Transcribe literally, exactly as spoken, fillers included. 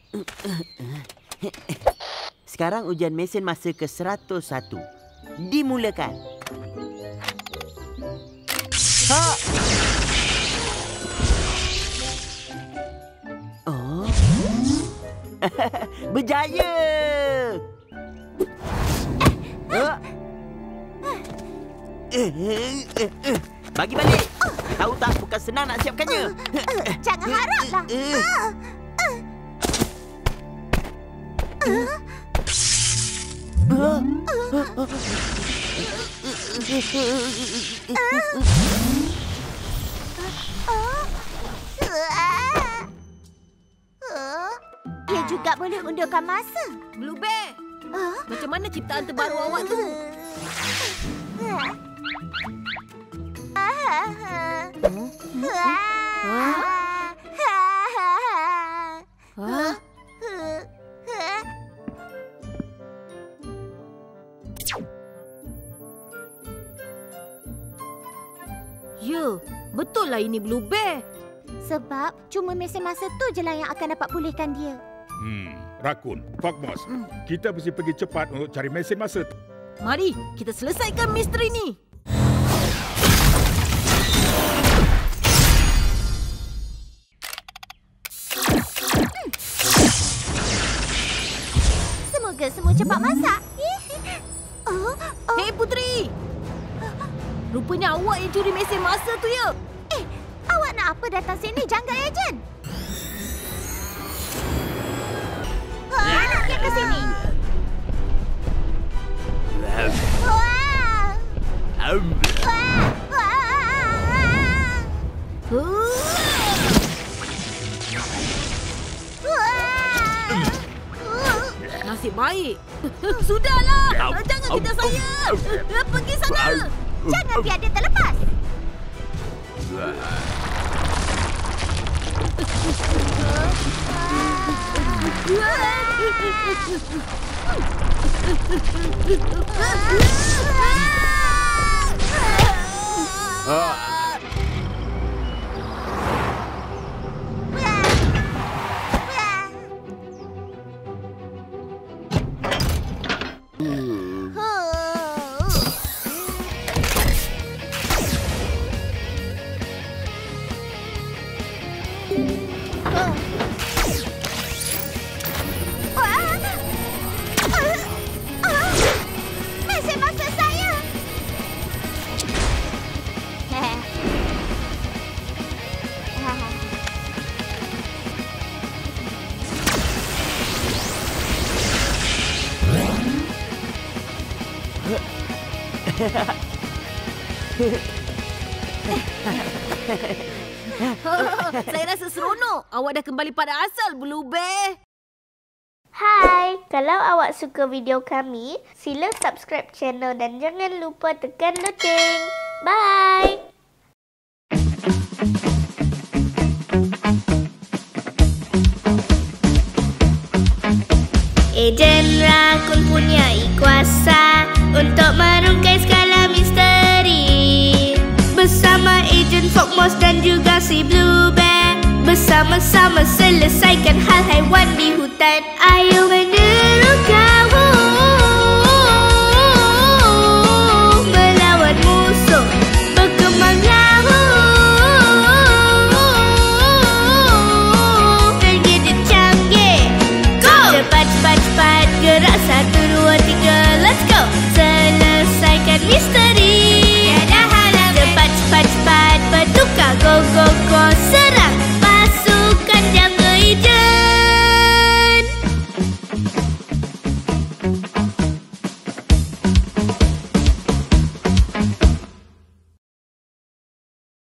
Sekarang ujian mesin masa ke seratus satu. Dimulakan. Ha! Oh. Berjaya! Oh. Bagi balik. Tahu tak, bukan senang nak siapkannya. Jangan haraplah. Ia juga boleh undurkan masa. Blue Bear, macam mana ciptaan terbaru awak tu? Ya, betul lah ini Blue Bear. Sebab cuma mesin masa tu je lah yang akan dapat pulihkan dia. Hmm, Rakun, Fogmos, hmm. kita mesti pergi cepat untuk cari mesin masa. Mari, kita selesaikan misteri ni. Semoga semua cepat masak. Oh, oh. Hei Puteri! Rupanya awak yang curi mesin masa tu ya? Eh, awak nak apa datang sini, janggal ejen? Mana dia ke sini? Wah! Wah! Wah! Nasib baik. Sudahlah. Jangan kejar saya. Pergi sana. Jangan biar dia terlepas. Saya rasa seronok. Awak dah kembali pada asal, Blue Bear. Hai, kalau awak suka video kami, sila subscribe channel dan jangan lupa tekan loceng. Bye! Ejen Rakun punya kuasa untuk merungkai segala misteri. Bersama Ejen Fogmos dan juga si Blue Bear, bersama-sama selesaikan hal haiwan di hutan. Ayo